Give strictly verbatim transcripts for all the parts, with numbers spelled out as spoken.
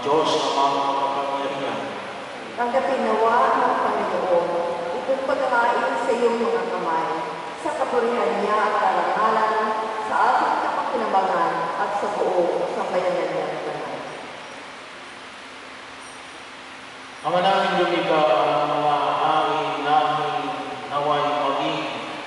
Diyos na mga makapangyarihan, tanggapin nawa ng Panginoon itong paghahain sa iyong mga kamay, sa kapurihan niya at karangalan, sa ating kapakinabangan at sa buong sambayanan niya. Ama namin lumika ang mga hain namin naway maging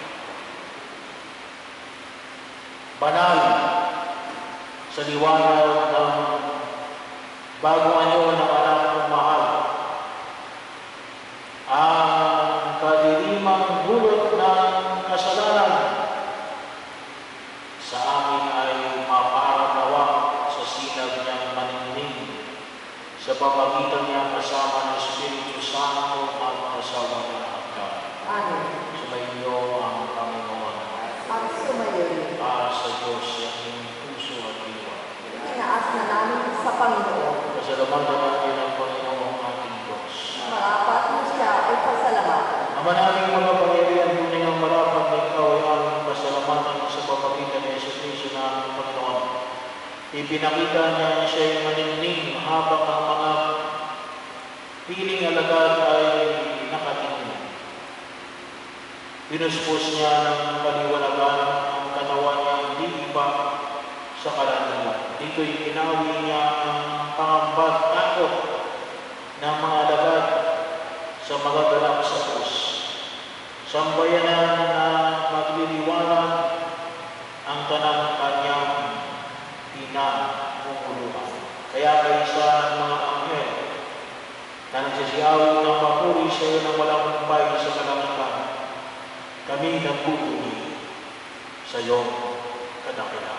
banal sa liwanag ng bagong anyo ng anak ng mahal. Ang kadirimang dulot ng kasalanan sa amin ay maparanawa sa sinag niyang maningning sa pamagitan niya kasama ng Espiritu Santo at kasama ng Angka. Amen. Sumayo ang Panginoon. At sumayo rin. Para sa Diyos ang inyong puso at diwa. Itinaas na namin sa Panginoon. Pasalamatan natin ang Panginoon ating Diyos. Marapat mo siya ay pasalamatan. Ama naming mga pangyarihan, tunay ang marapat na ikaw ay aming pasalamatan sa pamagitan ng Jesucristo na aming Panginoon. Ipinakita niya siya'y maningning habang ang mga piling alagad ay nakatingin. Pinuspos niya ng kaliwanagan ang katawan niyang di iba sa kalandalan. Dito'y pinawi niya ang pangambag takot ng mga alagad sa mga ganap sa Diyos. Sambayanan na magliliwanag ang tanang kanyang pinamumuluhan. Kaya kaysa ng mga anghel na nagsisiyaw ng papuri sa iyo ng walang humpay sa kalangitan, kami nagpupuri sa iyong kadakilaan.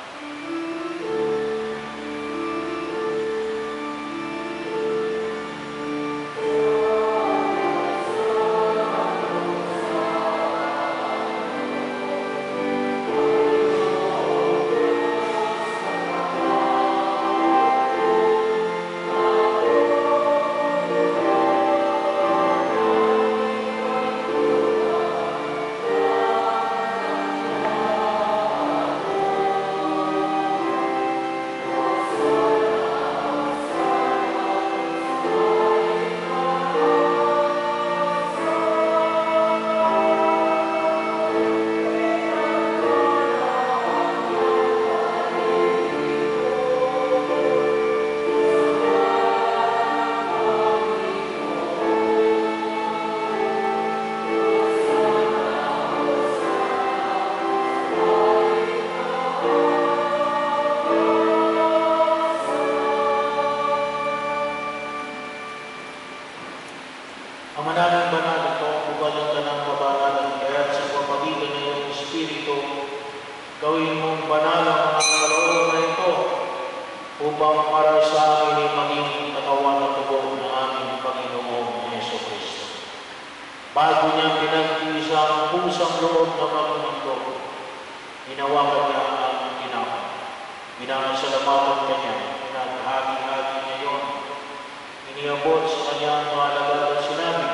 Ang mananang banal ito, ugalan ka ng kabanalan, kaya sa pamagitan ng iyong Espiritu, gawin mong banal ang mga kalooban na ito, upang para sa amin ay maging katawan at tubo ng aming Panginoong Jesucristo. Bago niya pinag-iisa ang pusang loob ng mga mundo, hinawakan niya ang ginawa. Binasalamatan ka niya, pinaghagi-hagi niya yun. Iniabot sa kanyang mga alagad at sinabi,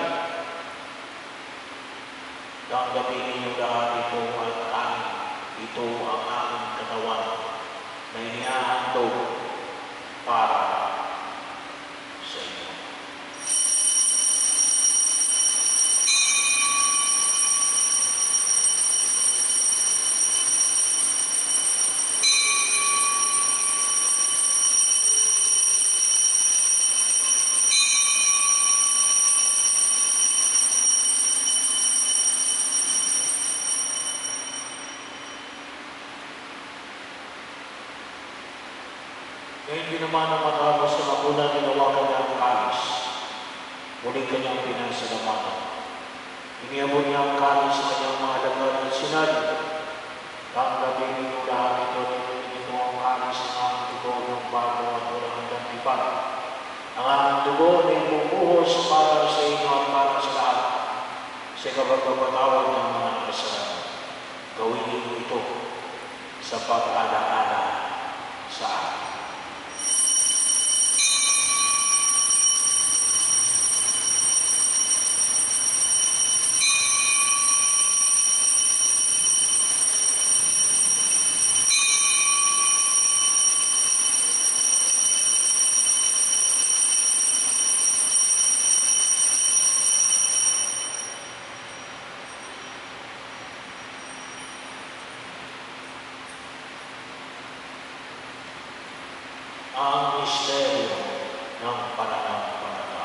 tanggapin niyo lahat ito at amin. Ito ang aming katawan na inihahandog para sa inyo. Ngayon ginawa ng matapos sa magulang ginawakan niya ang kalis. Muling kanyang pinasalamatan. Iniabot niya ang kalis sa kanyang mga alagad at sinabi, tanggapin ninyo lahat ito, ito ang kalis ng aking dugo ng bago at walang hanggang tipan. Ang aking dugo na ibubuhos para sa inyo at para sa lahat sa kapagpapatawad ng mga kasalanan. Gawin ninyo ito sa pag-alaala sa akin. ang misteryo ng pananampalataya.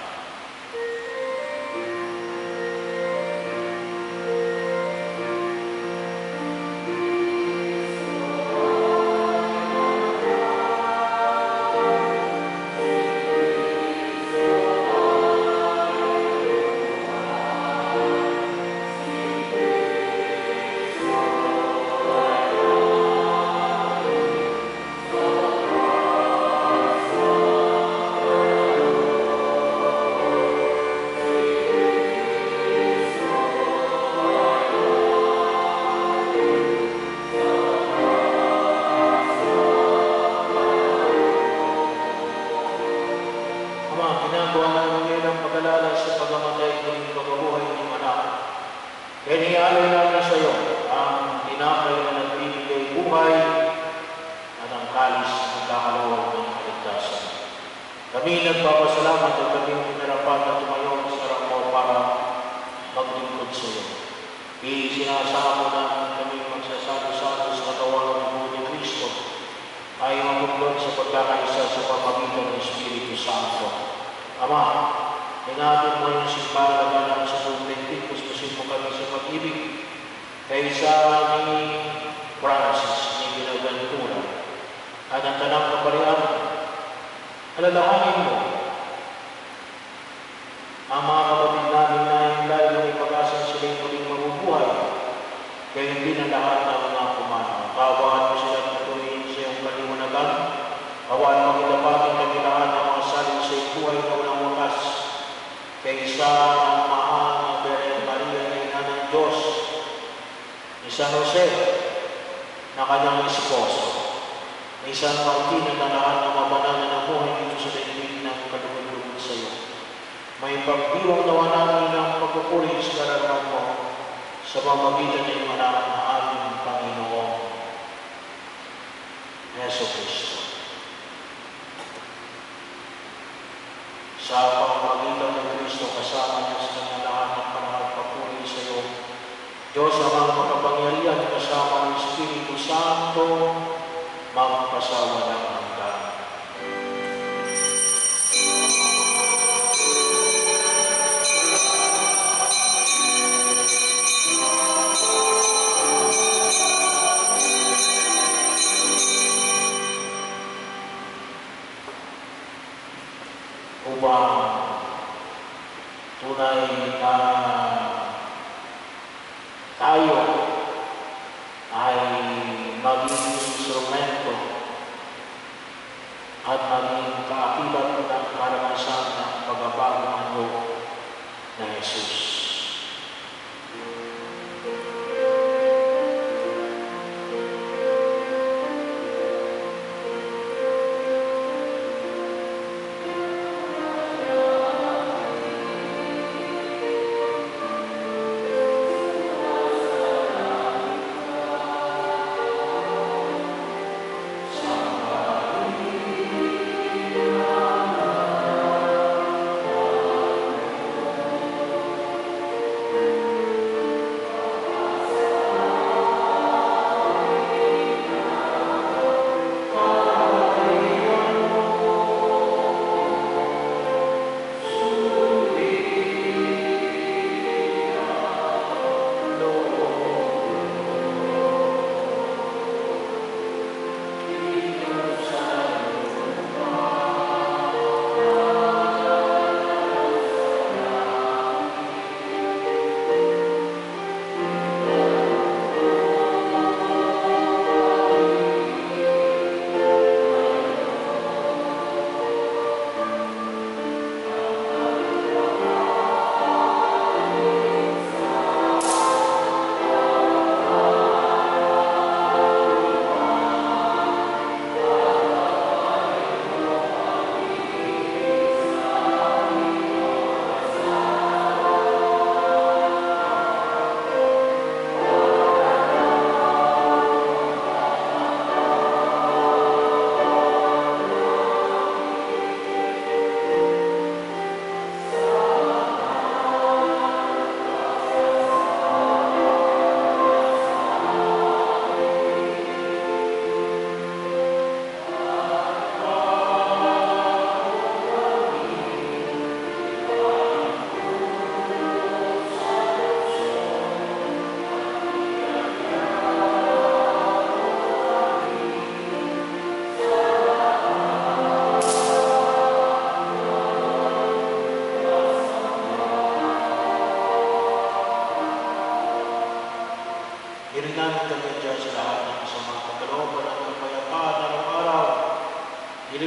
Ama, ginagawa namin ngayon ang pag-alala sa pagkamatay ng pagkabuhay ng anak. Kaya nialay namin sa iyo ang tinapay na nagbibigay buhay at ang kalis na nagkakalawag ng kaligtasan. Kami nagpapasalamat at kami pinarapat na tumayo sa harap mo para maglingkod sa iyo. Isinasama namin kami magsasalo-salo sa katawan ng buhay ni Kristo ay mabuklod sa pagkakaisa sa pamamagitan ng Espiritu Santo. Ama, ingatan mo yung simbahan na namin sa Pagbentik, kuskusin mo kami sa pag-ibig kaysa ni Francis, ni Binaventura, at ang tanang kaparian. Alalahanin mo ang mga kapatid namin na yung layo ng ipag-asang sila'y muling mabubuhay, kaya hindi na lahat na mga kumano. Kawaan mo sila ng tuloy sa iyong kaliwanagan, kawaan mo kitapagin kami lahat ng mga salin sa iyong buhay na walang wakas, kaysa ang mahal na Birhen Maria na ina ng Diyos, ni San Jose na kanyang esposo, ni San Martin na lahat ng mabanalan ng buhay dito sa daigdig ng kalugod-lugod sa iyo. May pagdiwang nawa namin ng pagpupuri sa karangan mo sa pamamagitan ng iyong anak na aming Panginoon Yesu Kristo. Sa pamamagitan ng Kristo, kasama niya sa kanyang lahat ng panagpapuri sa iyo, Diyos amang makapangyarihan, kasama ng Espiritu Santo, magpasawa ng hanggan. Upang tunay na tayo ay maging instrumento at maging kaakibat ng karanasan ng pagbabago na Jesus. Amen.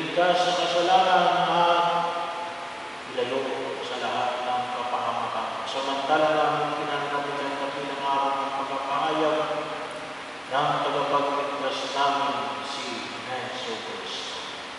iligtas sa kasalanan at ilayo sa lahat ng kapahamakan. Samantala namin kinanamitan na pinangarap ng pagkakahayag ng tagapagligtas namin si Jesu Cristo.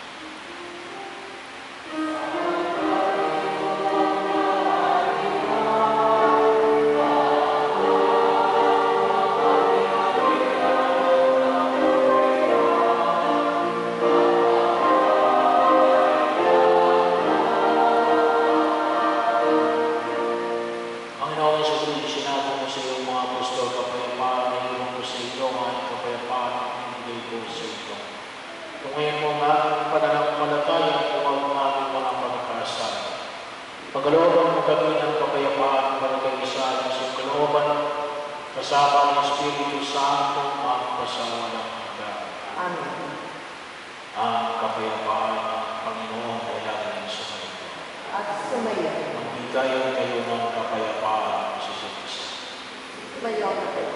Pagkalooban mo kami ng kapayapaan para kayo sa ating sa kalooban, kasama ng Espiritu Santo at pasawalang hanggan. Amen. Ang kapayapaan ng Panginoon ay laging sumayo. At sumayo. Magbigayan kayo ng kapayapaan sa isa't isa. Sumayo ka kayo.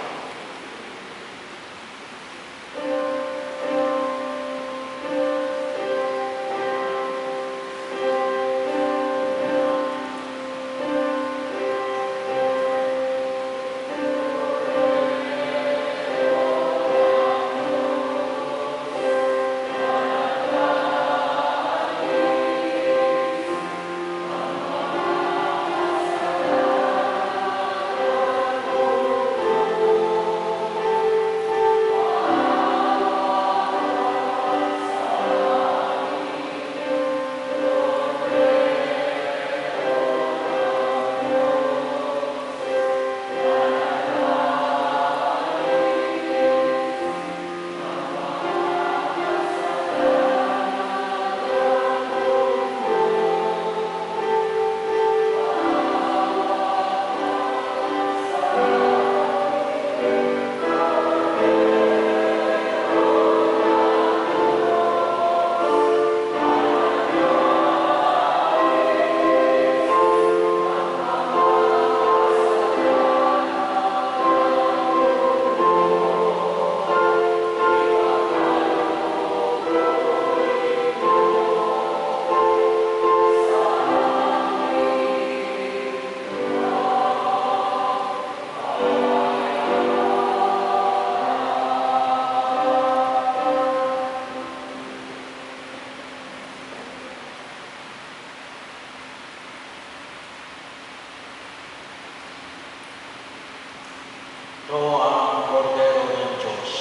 Ito ang kordero ng Diyos.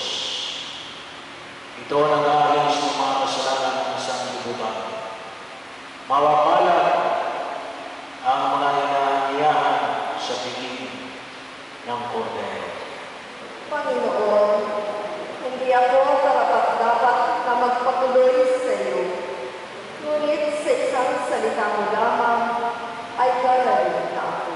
Ito ang nag-aalis ng mga kasalanan ng isang libutan. Mapapalad ang mga inaanyayahan sa piging ng kordero. Panginoon, hindi ako karapat-dapat na magpatuloy sa iyo. Ngunit sa isang salita mo lamang ay gagawin na ako.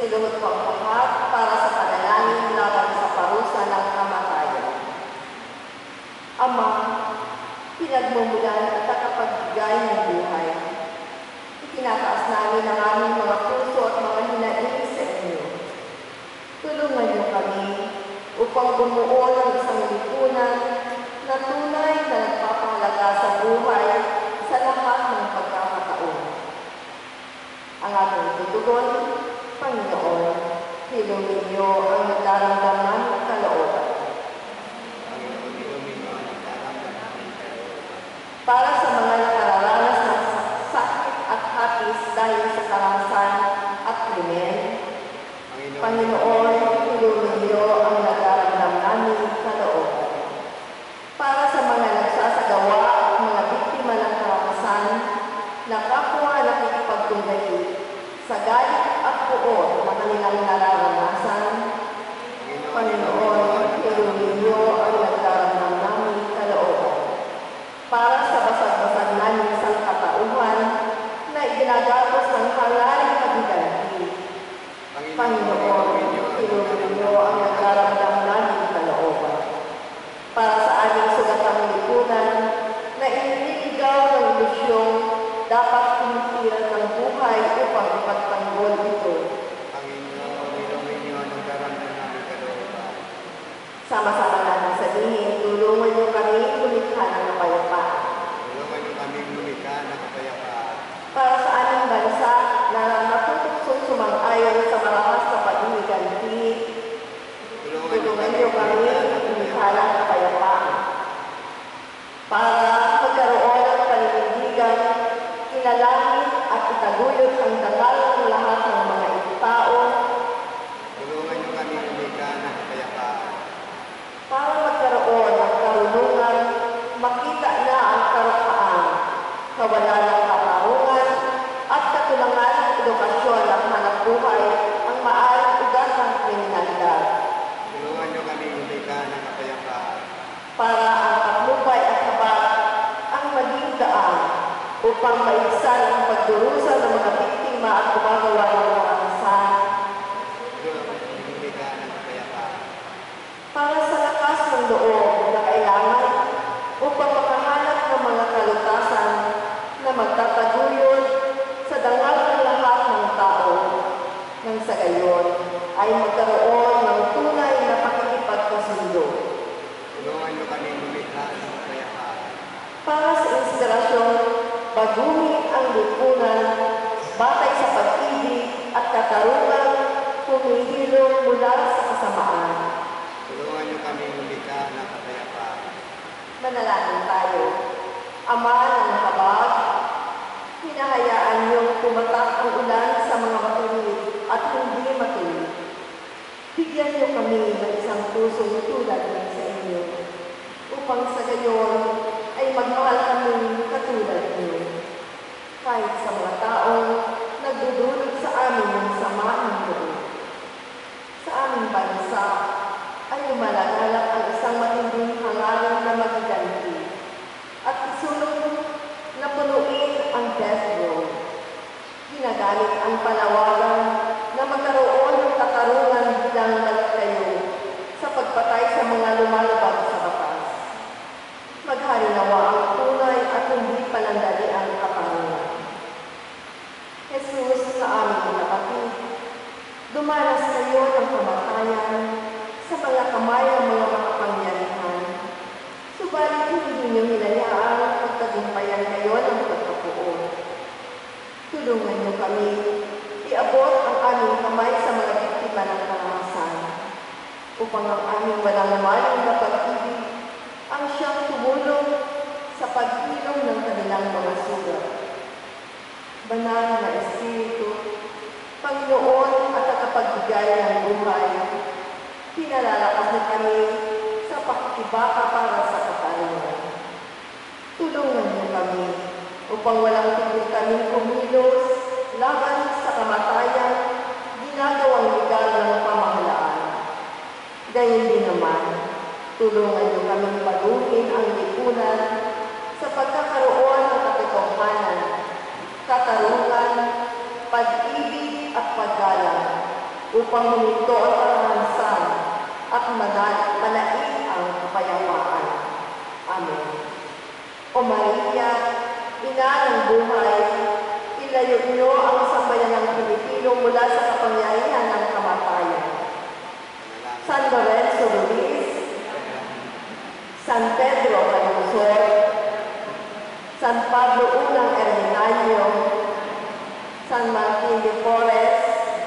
Sinuhod ko ang lahat para sa panalangin laban sa parusa ng kamatayan. Ama, pinagmumulan at nakapagbigay ng buhay. Itinataas namin ang aming mga puso at mga hinaing sa inyo. Tulungan niyo kami upang bumuo ng isang lipunan na tunay na nagpapahalaga sa buhay sa lahat ng pagkakataon. Ang ating tutugon, Panginoon, hilongin niyo ang nagdaramdaman ng kalooban. Para sa mga nakararanas ng sakit at hapis dahil sa karahasan at krimen, Panginoon, hilongin niyo ang nagdaramdaman ng kalooban. Para sa mga nagsasagawa at mga biktima ng karahasan na kapwa nakikipagtunggali sa galit at puot na kanilang nararanasan, Panginoon, hilongin niyo ang nagdaramdam ng kalooban. Para sa basag-basag naming sangkatauhan na iginagapos ng hangaring paghiganti, Panginoon, hilongin niyo ang nagdaramdam ng kalooban. Para sa aming sugatang lipunan na iniligaw ng ilusyong dapat pinitiran ng buhay upang ipagtanggol ito. Panginoon, hilongin niyo ang nagdaramdam ng kalooban. Sama-sama natin sabihin, tulungan niyo kami lumikha ng kapayapaan. Tulungan niyo kami lumikha ng kapayapaan. Para sa aming bansa na natutuksong sumang-ayon sa marahas na pag-imiganti, tulungan niyo kami lumikha ng kapayapaan. Para magkaroon ng paninindigan, kinalangin at itaguyod ang dangal ng lahat ng mga tao. Tulungan niyo kami lumikha ng kapayapaan. Para magkaroon ng karunungan, makita na ang karapaan, kawalan ng katarungan, at katulangan ng edukasyon at hanapbuhay ang maaaring ugat ng kriminalidad. Tulungan niyo kami lumikha ng kapayapaan. Para ang patnubay at habag ang maging daan upang maigsan ang pagdurusa ng mga biktima at gumagawa ng karahasan. Tulungan niyo kami lumikha ng kapayapaan. Para sa lakas ng loob na kailangan upang makahanap ng mga kalutasan na magtataguyod sa dangal ng lahat ng tao, nang sa gayon ay magkaroon ng tunay na pakikipagkasundo. Tulungan niyo kami lumikha ng kapayapaan. Para sa inspirasyon, baguhin ang lipunan batay sa pag-ibig at katarungan humihilom mula sa kasamaan. Tulungan niyo kami lumikha ng kapayapaan. Manalangin tayo. Ama ng habag, hinahayaan niyong pumatak ang ulan sa mga matuwid at hindi matuwid. Bigyan niyo kami ng isang pusong tulad ng sa inyo, upang sa gayon ay magmahal kami katulad niyo. Kahit sa mga taong nagdudulot sa amin ng sama ng loob. Sa aming bansa ay lumalagalak ang isang matinding hangarin na magiganti at isulong na punuin ang death row. Ginagamit ang panawagan na magkaroon ng katarungan bilang malakayo sa pagpatay sa mga lumalabag sa batas. Maghari nawa ang tunay at hindi palandali ang katarungan. Jesus, sa aming kapatid, dumanas kayo ng kamatayan sa mga kamay ng mga makapangyarihan. Subalit hindi niyo hinayaan pagtagumpayan kayo ng pagkapuon. Tulungan niyo kami iabot ang aming kamay sa mga biktima ng karahasan upang ang aming walang maling na pag-ibig ang siyang tumulong sa paghilom ng kanilang mga sugat. Banal na Espiritu, Panginoon at tagapagbigay ng buhay, pinalalakas niyo kami sa pakikibaka para sa katarungan. Tulungan niyo kami upang walang tigil kaming kumilos laban sa kamatayan, ginagawang legal ng pamahalaan. Gayun din naman, tulungan niyo kaming baguhin ang lipunan sa pagkakaroon ng katotohanan, katarungan, pag-ibig at paggalang upang huminto ang karangasan at mana- manaig ang kapayapaan. Amen. O Maria, Ina ng buhay, ilayo niyo ang sambayan ng Pilipino mula sa kapangyarihan ng kamatayan. San Lorenzo Ruiz, San Pedro Calungsod, San Pablo Unang Erminayo, San Martin de Porres,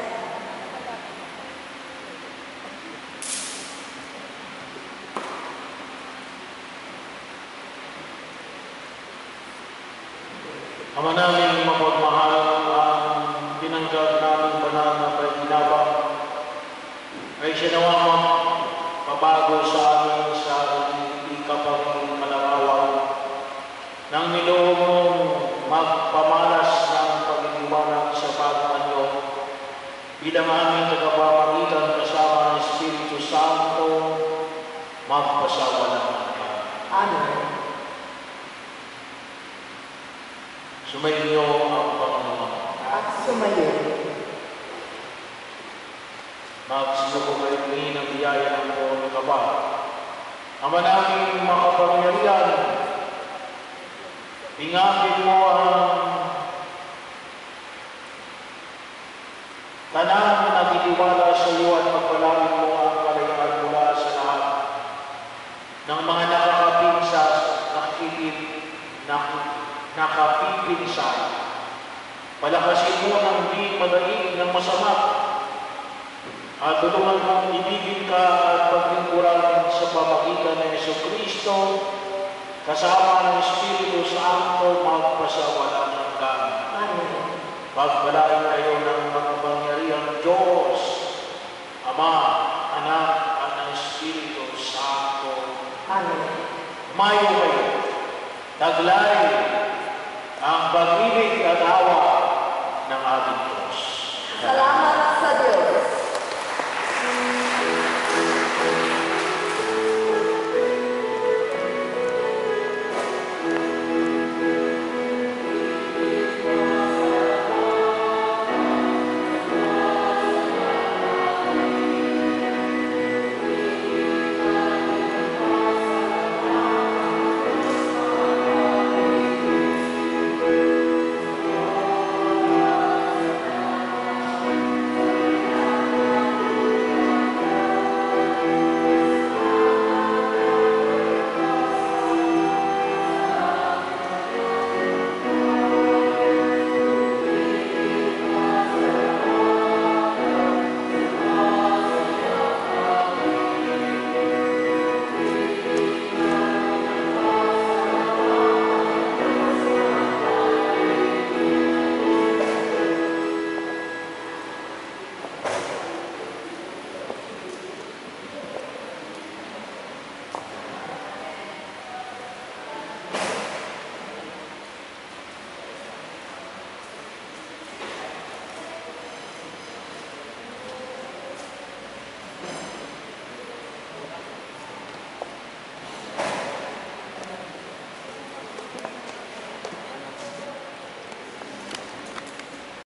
Ama namin mapagmahal, ang tinanggap namin banal na paginabang ay sinawang pabago sa amin sa ikapang kalarawan nang niloob mong magpamalas ng paginiwanag sa pag-anyo bilang aming tagapamagitan kasama ng Espiritu Santo magpasawalang hanggan. Amen. Sumainyo ang Panginoon. At sumayo. Magsinuko kayo ng biyaya ng Panginoon ng Kaba. Ama naming makapangyarihan, ingapin mo ang tanang na nagtitiwala sa iyo at pagpalain mo ang kalayaan mula sa lahat ng mga nakakapinsas, nakikip, nakikip, nakapipinsay. Palakasin mo ng di madaig ng masama at tulungan mong ibigin ka at paglingkuran sa pamagitan ng Jesucristo kasama ng Espiritu Santo magpasawalang hanggan. Amen. Pagpalain kayo ng makapangyarihang Diyos, Ama, Anak at ng Espiritu Santo. Amen. Mayo kayo, taglay ang pag-ibig at awa